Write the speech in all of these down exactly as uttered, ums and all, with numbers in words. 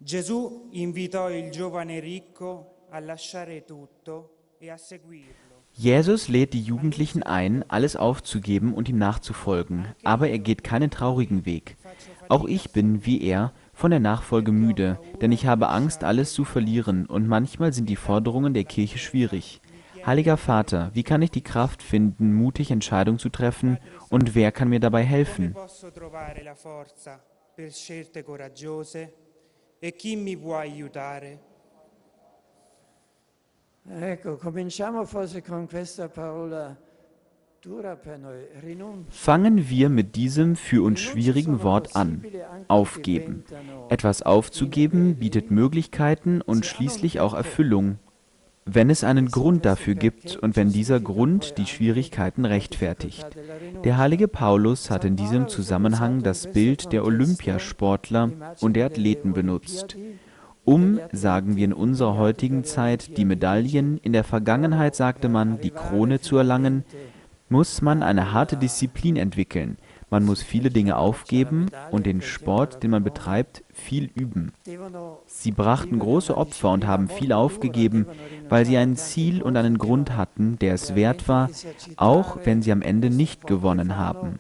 Gesù invitò il giovane ricco a lasciare tutto e a seguirlo. Jesus lädt die Jugendlichen ein, alles aufzugeben und ihm nachzufolgen, aber er geht keinen traurigen Weg. Auch ich bin, wie er, von der Nachfolge müde, denn ich habe Angst, alles zu verlieren, und manchmal sind die Forderungen der Kirche schwierig. Heiliger Vater, wie kann ich die Kraft finden, mutig Entscheidungen zu treffen, und wer kann mir dabei Come helfen? posso trovare la forza per scelte coraggiose? E chi mi può aiutare? Ecco, cominciamo forse con questa parola dura per noi, rinuncia. Fangen wir mit diesem für uns schwierigen Wort an. Aufgeben. Etwas aufzugeben bietet Möglichkeiten und schließlich auch Erfüllung, wenn es einen Grund dafür gibt und wenn dieser Grund die Schwierigkeiten rechtfertigt. Der heilige Paulus hat in diesem Zusammenhang das Bild der Olympiasportler und der Athleten benutzt. Um, sagen wir in unserer heutigen Zeit, die Medaillen, in der Vergangenheit sagte man, die Krone zu erlangen, muss man eine harte Disziplin entwickeln. Man muss viele Dinge aufgeben und den Sport, den man betreibt, viel üben. Sie brachten große Opfer und haben viel aufgegeben, weil sie ein Ziel und einen Grund hatten, der es wert war, auch wenn sie am Ende nicht gewonnen haben.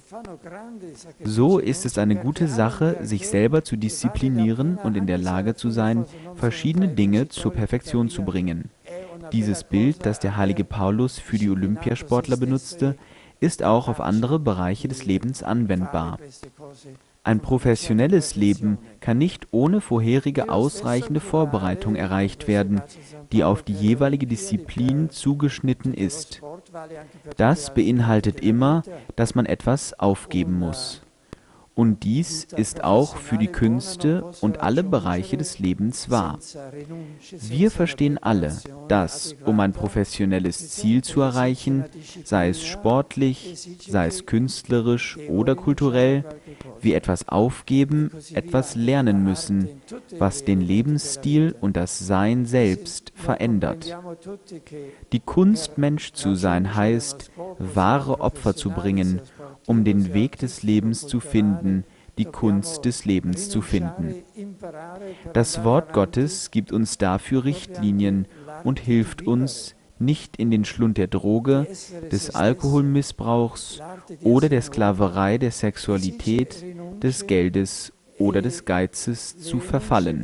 So ist es eine gute Sache, sich selber zu disziplinieren und in der Lage zu sein, verschiedene Dinge zur Perfektion zu bringen. Dieses Bild, das der heilige Paulus für die Olympiasportler benutzte, ist auch auf andere Bereiche des Lebens anwendbar. Ein professionelles Leben kann nicht ohne vorherige ausreichende Vorbereitung erreicht werden, die auf die jeweilige Disziplin zugeschnitten ist. Das beinhaltet immer, dass man etwas aufgeben muss. Und dies ist auch für die Künste und alle Bereiche des Lebens wahr. Wir verstehen alle, dass, um ein professionelles Ziel zu erreichen, sei es sportlich, sei es künstlerisch oder kulturell, wir etwas aufgeben, etwas lernen müssen, was den Lebensstil und das Sein selbst verändert. Die Kunst, Mensch zu sein, heißt, wahre Opfer zu bringen, um den Weg des Lebens zu finden, die Kunst des Lebens zu finden. Das Wort Gottes gibt uns dafür Richtlinien und hilft uns, nicht in den Schlund der Droge, des Alkoholmissbrauchs oder der Sklaverei der Sexualität, des Geldes oder des Geizes zu verfallen.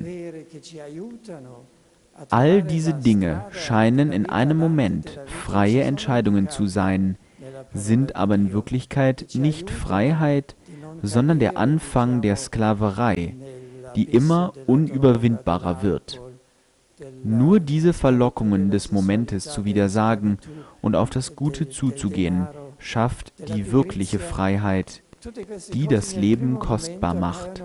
All diese Dinge scheinen in einem Moment freie Entscheidungen zu sein, sind aber in Wirklichkeit nicht Freiheit, sondern der Anfang der Sklaverei, die immer unüberwindbarer wird. Nur diese Verlockungen des Momentes zu widersagen und auf das Gute zuzugehen, schafft die wirkliche Freiheit, die das Leben kostbar macht.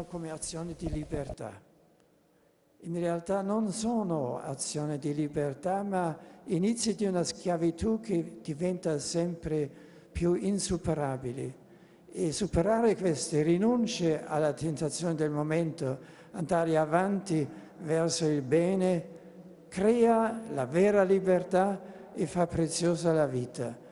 In realtà non sono azioni di libertà, ma inizi di una schiavitù che diventa sempre più insuperabile. E superare queste rinunce alla tentazione del momento, andare avanti verso il bene, crea la vera libertà e fa preziosa la vita.